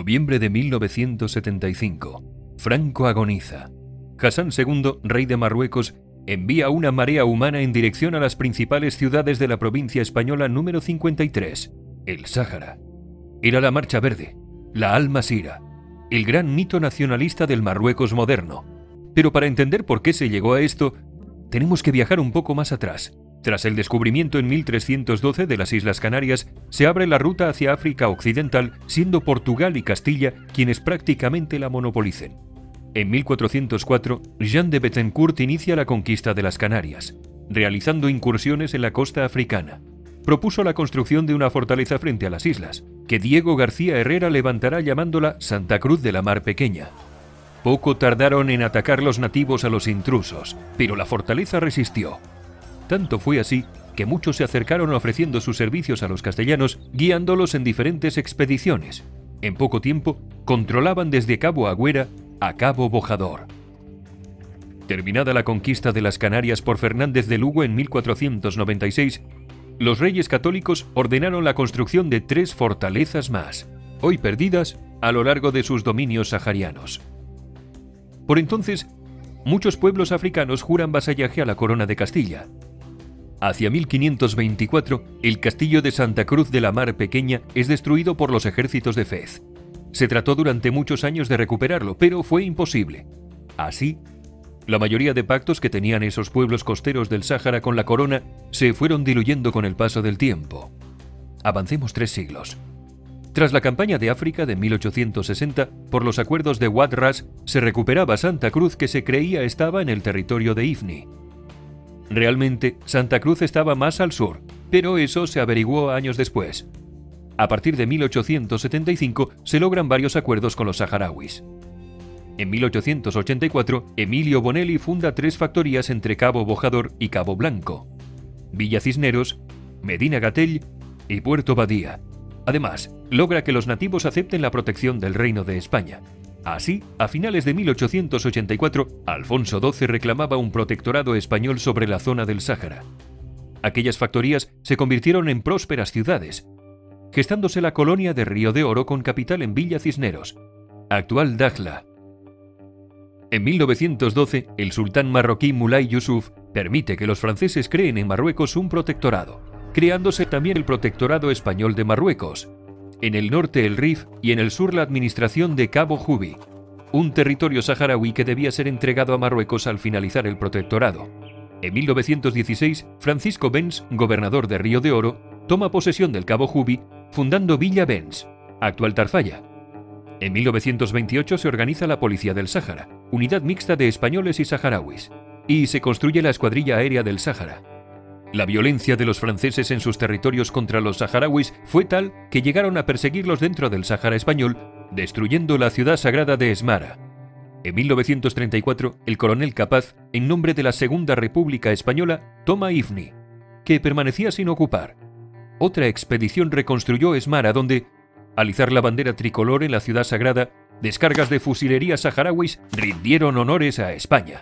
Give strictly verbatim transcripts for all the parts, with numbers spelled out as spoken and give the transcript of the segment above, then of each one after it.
Noviembre de mil novecientos setenta y cinco. Franco agoniza. Hassan segundo, rey de Marruecos, envía una marea humana en dirección a las principales ciudades de la provincia española número cincuenta y tres, el Sáhara. Era la Marcha Verde, la Al-Masira, el gran mito nacionalista del Marruecos moderno. Pero para entender por qué se llegó a esto, tenemos que viajar un poco más atrás. Tras el descubrimiento en mil trescientos doce de las Islas Canarias, se abre la ruta hacia África Occidental, siendo Portugal y Castilla quienes prácticamente la monopolicen. En mil cuatrocientos cuatro, Jean de Bettencourt inicia la conquista de las Canarias, realizando incursiones en la costa africana. Propuso la construcción de una fortaleza frente a las islas, que Diego García Herrera levantará llamándola Santa Cruz de la Mar Pequeña. Poco tardaron en atacar los nativos a los intrusos, pero la fortaleza resistió. Tanto fue así que muchos se acercaron ofreciendo sus servicios a los castellanos, guiándolos en diferentes expediciones. En poco tiempo, controlaban desde Cabo Agüera a Cabo Bojador. Terminada la conquista de las Canarias por Fernández de Lugo en mil cuatrocientos noventa y seis, los reyes católicos ordenaron la construcción de tres fortalezas más, hoy perdidas a lo largo de sus dominios saharianos. Por entonces, muchos pueblos africanos juran vasallaje a la corona de Castilla. Hacia mil quinientos veinticuatro, el castillo de Santa Cruz de la Mar Pequeña es destruido por los ejércitos de Fez. Se trató durante muchos años de recuperarlo, pero fue imposible. Así, la mayoría de pactos que tenían esos pueblos costeros del Sáhara con la corona se fueron diluyendo con el paso del tiempo. Avancemos tres siglos. Tras la campaña de África de mil ochocientos sesenta, por los acuerdos de Wad Ras, se recuperaba Santa Cruz, que se creía estaba en el territorio de Ifni. Realmente, Santa Cruz estaba más al sur, pero eso se averiguó años después. A partir de mil ochocientos setenta y cinco se logran varios acuerdos con los saharauis. En mil ochocientos ochenta y cuatro, Emilio Bonelli funda tres factorías entre Cabo Bojador y Cabo Blanco: Villa Cisneros, Medina Gatell y Puerto Badía. Además, logra que los nativos acepten la protección del Reino de España. Así, a finales de mil ochocientos ochenta y cuatro, Alfonso doce reclamaba un protectorado español sobre la zona del Sáhara. Aquellas factorías se convirtieron en prósperas ciudades, gestándose la colonia de Río de Oro con capital en Villa Cisneros, actual Dakhla. En mil novecientos doce, el sultán marroquí Mulay Yusuf permite que los franceses creen en Marruecos un protectorado, creándose también el Protectorado Español de Marruecos. En el norte el Rif y en el sur la administración de Cabo Jubi, un territorio saharaui que debía ser entregado a Marruecos al finalizar el protectorado. En mil novecientos dieciséis, Francisco Bens, gobernador de Río de Oro, toma posesión del Cabo Jubi, fundando Villa Bens, actual Tarfaya. En mil novecientos veintiocho se organiza la Policía del Sáhara, unidad mixta de españoles y saharauis, y se construye la Escuadrilla Aérea del Sáhara. La violencia de los franceses en sus territorios contra los saharauis fue tal que llegaron a perseguirlos dentro del Sáhara español, destruyendo la ciudad sagrada de Esmara. En mil novecientos treinta y cuatro, el coronel Capaz, en nombre de la Segunda República Española, toma Ifni, que permanecía sin ocupar. Otra expedición reconstruyó Esmara, donde, al izar la bandera tricolor en la ciudad sagrada, descargas de fusilería saharauis rindieron honores a España.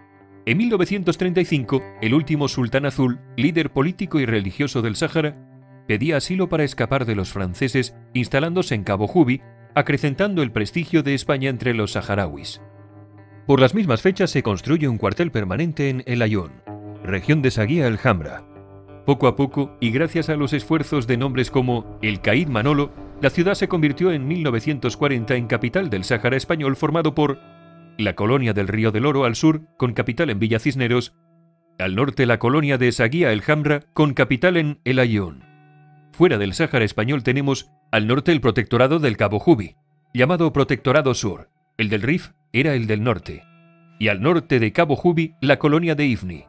En mil novecientos treinta y cinco, el último sultán azul, líder político y religioso del Sáhara, pedía asilo para escapar de los franceses, instalándose en Cabo Jubi, acrecentando el prestigio de España entre los saharauis. Por las mismas fechas se construye un cuartel permanente en El Ayun, región de Saguía el Hamra. Poco a poco, y gracias a los esfuerzos de nombres como el Caid Manolo, la ciudad se convirtió en mil novecientos cuarenta en capital del Sáhara español, formado por la colonia del Río del Oro al sur, con capital en Villa Cisneros; al norte la colonia de Saguía el Hamra, con capital en El Ayun. Fuera del Sáhara español tenemos al norte el protectorado del Cabo Jubi, llamado Protectorado Sur. El del Rif era el del norte, y al norte de Cabo Jubi la colonia de Ifni.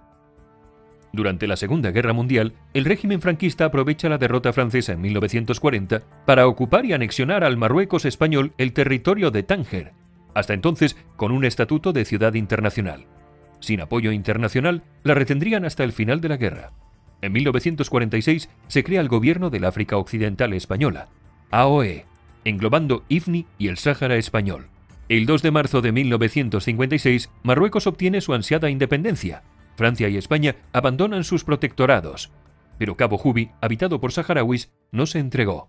Durante la Segunda Guerra Mundial, el régimen franquista aprovecha la derrota francesa en mil novecientos cuarenta para ocupar y anexionar al Marruecos español el territorio de Tánger, hasta entonces con un estatuto de ciudad internacional. Sin apoyo internacional, la retendrían hasta el final de la guerra. En mil novecientos cuarenta y seis se crea el Gobierno del África Occidental Española, A O E, englobando Ifni y el Sáhara español. El dos de marzo de mil novecientos cincuenta y seis, Marruecos obtiene su ansiada independencia. Francia y España abandonan sus protectorados, pero Cabo Jubi, habitado por saharauis, no se entregó.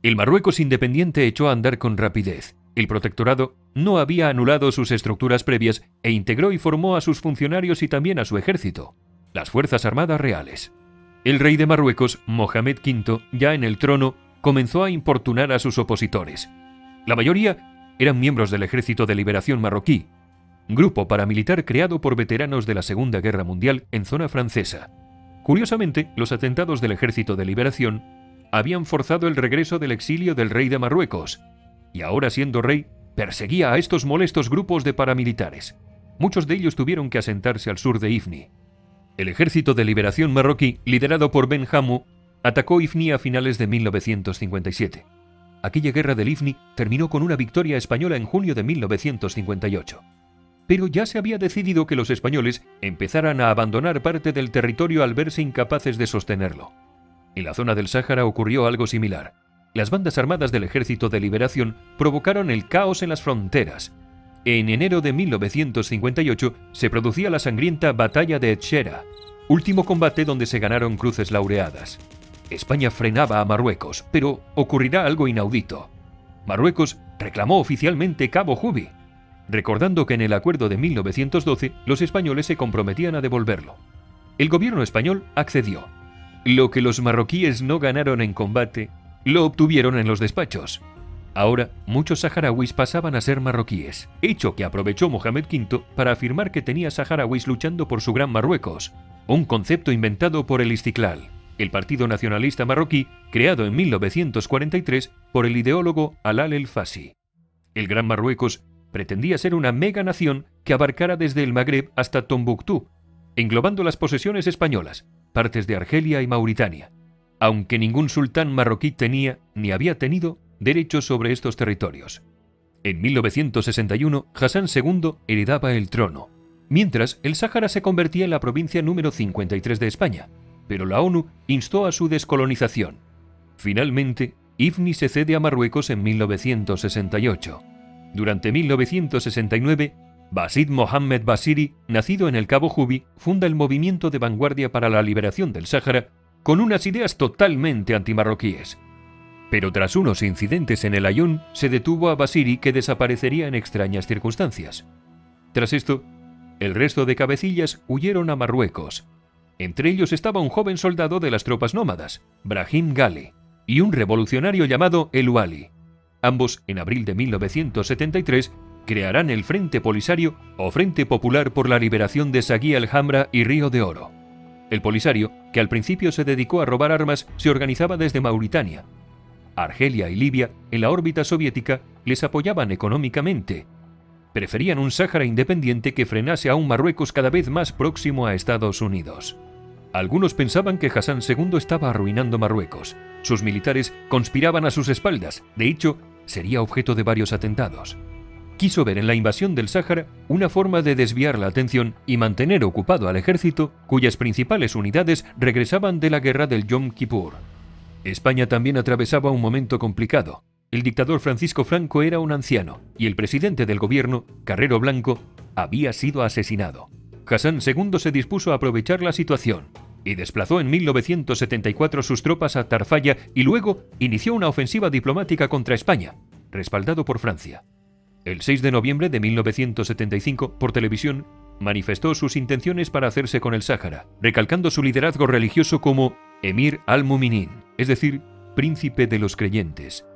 El Marruecos independiente echó a andar con rapidez. El protectorado no había anulado sus estructuras previas e integró y formó a sus funcionarios y también a su ejército, las Fuerzas Armadas Reales. El rey de Marruecos, Mohamed quinto, ya en el trono, comenzó a importunar a sus opositores. La mayoría eran miembros del Ejército de Liberación Marroquí, grupo paramilitar creado por veteranos de la Segunda Guerra Mundial en zona francesa. Curiosamente, los atentados del Ejército de Liberación habían forzado el regreso del exilio del rey de Marruecos, y ahora siendo rey, perseguía a estos molestos grupos de paramilitares. Muchos de ellos tuvieron que asentarse al sur de Ifni. El Ejército de Liberación Marroquí, liderado por Ben Hammou, atacó Ifni a finales de mil novecientos cincuenta y siete. Aquella guerra del Ifni terminó con una victoria española en junio de mil novecientos cincuenta y ocho. Pero ya se había decidido que los españoles empezaran a abandonar parte del territorio al verse incapaces de sostenerlo. En la zona del Sáhara ocurrió algo similar. Las bandas armadas del Ejército de Liberación provocaron el caos en las fronteras. En enero de mil novecientos cincuenta y ocho se producía la sangrienta Batalla de Etxera, último combate donde se ganaron cruces laureadas. España frenaba a Marruecos, pero ocurrirá algo inaudito. Marruecos reclamó oficialmente Cabo Juby, recordando que en el acuerdo de mil novecientos doce los españoles se comprometían a devolverlo. El gobierno español accedió. Lo que los marroquíes no ganaron en combate, lo obtuvieron en los despachos. Ahora, muchos saharauis pasaban a ser marroquíes, hecho que aprovechó Mohamed quinto para afirmar que tenía saharauis luchando por su gran Marruecos, un concepto inventado por el Istiklal, el partido nacionalista marroquí creado en mil novecientos cuarenta y tres por el ideólogo Alal el-Fassi. El Gran Marruecos pretendía ser una mega nación que abarcara desde el Magreb hasta Tombuctú, englobando las posesiones españolas, partes de Argelia y Mauritania, aunque ningún sultán marroquí tenía ni había tenido derechos sobre estos territorios. En mil novecientos sesenta y uno, Hassan segundo heredaba el trono, mientras el Sáhara se convertía en la provincia número cincuenta y tres de España, pero la ONU instó a su descolonización. Finalmente, Ifni se cede a Marruecos en mil novecientos sesenta y ocho. Durante mil novecientos sesenta y nueve, Basid Mohammed Basiri, nacido en el Cabo Juby, funda el movimiento de vanguardia para la liberación del Sáhara con unas ideas totalmente antimarroquíes. Pero tras unos incidentes en el Ayun, se detuvo a Basiri, que desaparecería en extrañas circunstancias. Tras esto, el resto de cabecillas huyeron a Marruecos. Entre ellos estaba un joven soldado de las tropas nómadas, Brahim Ghali, y un revolucionario llamado El Wali. Ambos, en abril de mil novecientos setenta y tres, crearán el Frente Polisario o Frente Popular por la Liberación de Sagui al-Hamra y Río de Oro. El Polisario, que al principio se dedicó a robar armas, se organizaba desde Mauritania. Argelia y Libia, en la órbita soviética, les apoyaban económicamente. Preferían un Sáhara independiente que frenase a un Marruecos cada vez más próximo a Estados Unidos. Algunos pensaban que Hassan segundo estaba arruinando Marruecos. Sus militares conspiraban a sus espaldas. De hecho, sería objeto de varios atentados. Quiso ver en la invasión del Sáhara una forma de desviar la atención y mantener ocupado al ejército, cuyas principales unidades regresaban de la guerra del Yom Kippur. España también atravesaba un momento complicado. El dictador Francisco Franco era un anciano y el presidente del gobierno, Carrero Blanco, había sido asesinado. Hassan segundo se dispuso a aprovechar la situación y desplazó en mil novecientos setenta y cuatro sus tropas a Tarfaya y luego inició una ofensiva diplomática contra España, respaldado por Francia. El seis de noviembre de mil novecientos setenta y cinco, por televisión, manifestó sus intenciones para hacerse con el Sáhara, recalcando su liderazgo religioso como Emir al-Muminin, es decir, príncipe de los creyentes.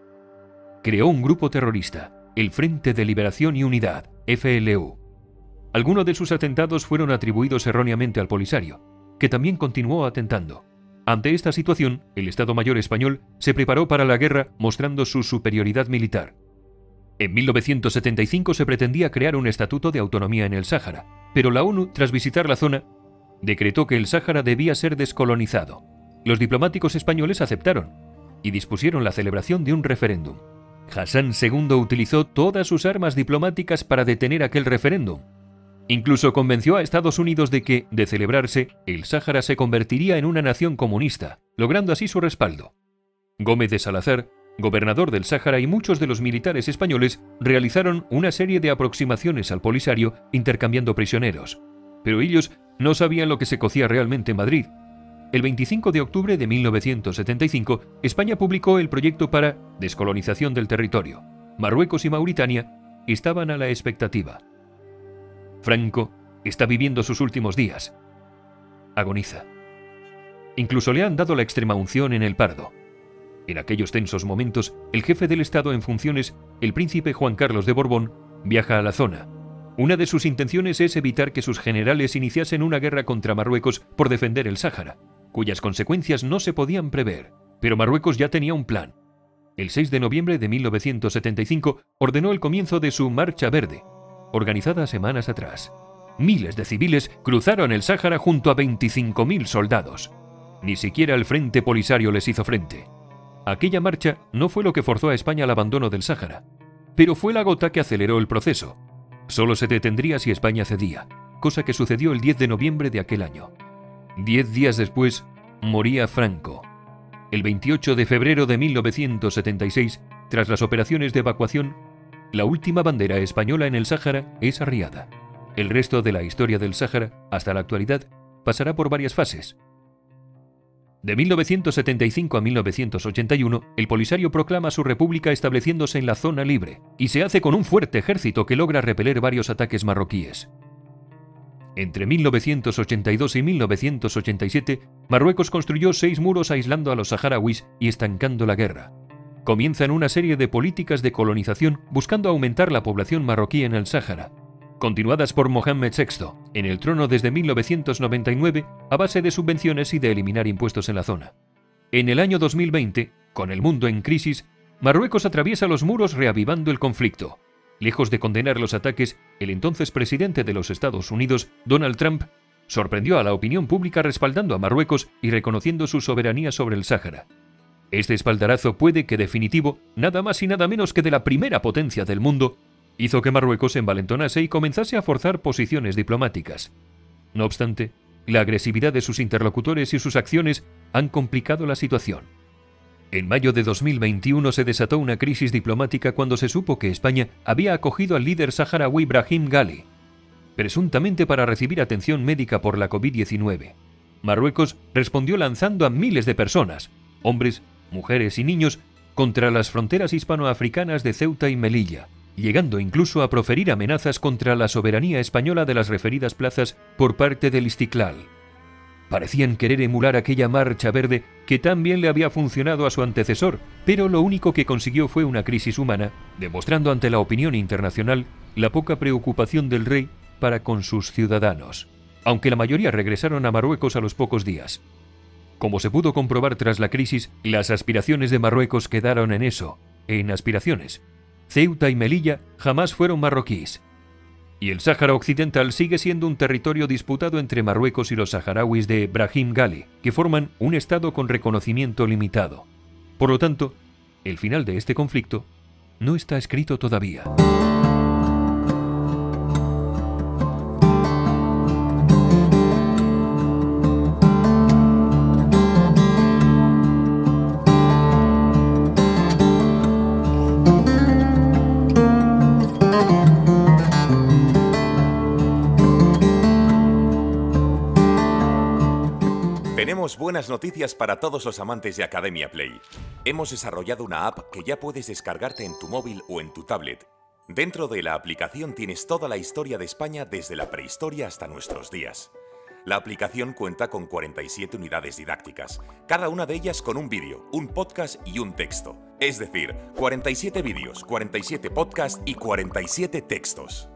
Creó un grupo terrorista, el Frente de Liberación y Unidad, F L U. Algunos de sus atentados fueron atribuidos erróneamente al Polisario, que también continuó atentando. Ante esta situación, el Estado Mayor español se preparó para la guerra mostrando su superioridad militar. En mil novecientos setenta y cinco se pretendía crear un estatuto de autonomía en el Sáhara, pero la ONU, tras visitar la zona, decretó que el Sáhara debía ser descolonizado. Los diplomáticos españoles aceptaron y dispusieron la celebración de un referéndum. Hassan segundo utilizó todas sus armas diplomáticas para detener aquel referéndum. Incluso convenció a Estados Unidos de que, de celebrarse, el Sáhara se convertiría en una nación comunista, logrando así su respaldo. Gómez de Salazar, gobernador del Sáhara, y muchos de los militares españoles realizaron una serie de aproximaciones al Polisario intercambiando prisioneros. Pero ellos no sabían lo que se cocía realmente en Madrid. El veinticinco de octubre de mil novecientos setenta y cinco, España publicó el proyecto para descolonización del territorio. Marruecos y Mauritania estaban a la expectativa. Franco está viviendo sus últimos días. Agoniza. Incluso le han dado la extremaunción en el Pardo. En aquellos tensos momentos, el jefe del Estado en funciones, el príncipe Juan Carlos de Borbón, viaja a la zona. Una de sus intenciones es evitar que sus generales iniciasen una guerra contra Marruecos por defender el Sáhara, cuyas consecuencias no se podían prever. Pero Marruecos ya tenía un plan. El seis de noviembre de mil novecientos setenta y cinco ordenó el comienzo de su Marcha Verde, organizada semanas atrás. Miles de civiles cruzaron el Sáhara junto a veinticinco mil soldados. Ni siquiera el Frente Polisario les hizo frente. Aquella marcha no fue lo que forzó a España al abandono del Sáhara, pero fue la gota que aceleró el proceso. Solo se detendría si España cedía, cosa que sucedió el diez de noviembre de aquel año. Diez días después, moría Franco. El veintiocho de febrero de mil novecientos setenta y seis, tras las operaciones de evacuación, la última bandera española en el Sáhara es arriada. El resto de la historia del Sáhara, hasta la actualidad, pasará por varias fases. De mil novecientos setenta y cinco a mil novecientos ochenta y uno, el Polisario proclama su república estableciéndose en la zona libre, y se hace con un fuerte ejército que logra repeler varios ataques marroquíes. Entre mil novecientos ochenta y dos y mil novecientos ochenta y siete, Marruecos construyó seis muros aislando a los saharauis y estancando la guerra. Comienzan una serie de políticas de colonización buscando aumentar la población marroquí en el Sáhara, continuadas por Mohammed sexto, en el trono desde mil novecientos noventa y nueve a base de subvenciones y de eliminar impuestos en la zona. En el año dos mil veinte, con el mundo en crisis, Marruecos atraviesa los muros reavivando el conflicto. Lejos de condenar los ataques, el entonces presidente de los Estados Unidos, Donald Trump, sorprendió a la opinión pública respaldando a Marruecos y reconociendo su soberanía sobre el Sáhara. Este espaldarazo puede que definitivo, nada más y nada menos que de la primera potencia del mundo, hizo que Marruecos se envalentonase y comenzase a forzar posiciones diplomáticas. No obstante, la agresividad de sus interlocutores y sus acciones han complicado la situación. En mayo de dos mil veintiuno se desató una crisis diplomática cuando se supo que España había acogido al líder saharaui Brahim Ghali, presuntamente para recibir atención médica por la COVID diecinueve. Marruecos respondió lanzando a miles de personas, hombres, mujeres y niños, contra las fronteras hispanoafricanas de Ceuta y Melilla, llegando incluso a proferir amenazas contra la soberanía española de las referidas plazas por parte del Istiklal. Parecían querer emular aquella marcha verde que tan bien le había funcionado a su antecesor, pero lo único que consiguió fue una crisis humana, demostrando ante la opinión internacional la poca preocupación del rey para con sus ciudadanos, aunque la mayoría regresaron a Marruecos a los pocos días. Como se pudo comprobar tras la crisis, las aspiraciones de Marruecos quedaron en eso, en aspiraciones. Ceuta y Melilla jamás fueron marroquíes. Y el Sáhara Occidental sigue siendo un territorio disputado entre Marruecos y los saharauis de Brahim Ghali, que forman un estado con reconocimiento limitado. Por lo tanto, el final de este conflicto no está escrito todavía. Tenemos buenas noticias para todos los amantes de Academia Play. Hemos desarrollado una app que ya puedes descargarte en tu móvil o en tu tablet. Dentro de la aplicación tienes toda la historia de España desde la prehistoria hasta nuestros días. La aplicación cuenta con cuarenta y siete unidades didácticas, cada una de ellas con un vídeo, un podcast y un texto. Es decir, cuarenta y siete vídeos, cuarenta y siete podcasts y cuarenta y siete textos.